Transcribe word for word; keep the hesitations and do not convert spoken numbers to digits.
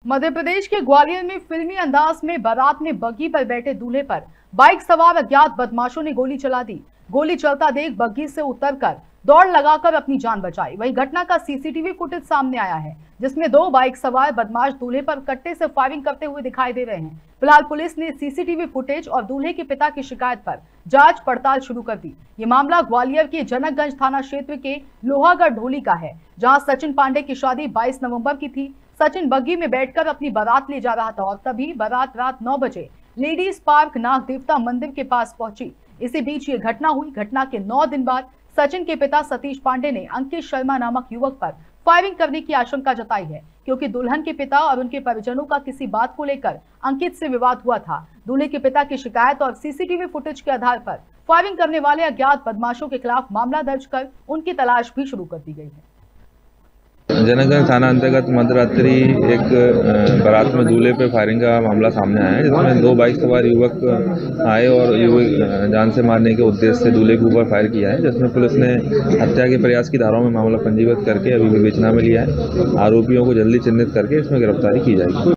मध्य प्रदेश के ग्वालियर में फिल्मी अंदाज में बारात में बग्गी पर बैठे दूल्हे पर बाइक सवार अज्ञात बदमाशों ने गोली चला दी। गोली चलता देख बग्गी से उतरकर दौड़ लगाकर अपनी जान बचाई। वही घटना का सीसीटीवी फुटेज सामने आया है, जिसमें दो बाइक सवार बदमाश दूल्हे पर कट्टे से फायरिंग करते हुए दिखाई दे रहे हैं। फिलहाल पुलिस ने सीसीटीवी फुटेज और दूल्हे के पिता की शिकायत पर जांच पड़ताल शुरू कर दी। ये मामला ग्वालियर के जनकगंज थाना क्षेत्र के लोहागढ़ ढोली का है, जहां सचिन पांडे की शादी बाईस नवंबर की थी। सचिन बग्गी में बैठकर अपनी बारात ले जा रहा था और तभी बारात रात नौ बजे लेडीज पार्क नाग देवता मंदिर के पास पहुंची। इसी बीच ये घटना हुई। घटना के नौ दिन बाद सचिन के पिता सतीश पांडे ने अंकित शर्मा नामक युवक पर फायरिंग करने की आशंका जताई है, क्योंकि दुल्हन के पिता और उनके परिजनों का किसी बात को लेकर अंकित से विवाद हुआ था। दूल्हे के पिता की शिकायत और सीसीटीवी फुटेज के आधार पर फायरिंग करने वाले अज्ञात बदमाशों के खिलाफ मामला दर्ज कर उनकी तलाश भी शुरू कर दी गई है। जनकगंज थाना अंतर्गत मध्यरात्रि एक बारात में दूल्हे पे फायरिंग का मामला सामने आया है, जिसमें दो बाइक सवार युवक आए और युवक जान से मारने के उद्देश्य से दूल्हे के ऊपर फायर किया है, जिसमें पुलिस ने हत्या के प्रयास की धाराओं में मामला पंजीबद्ध करके अभी विवेचना में लिया है। आरोपियों को जल्दी चिन्हित करके इसमें गिरफ्तारी की जाएगी।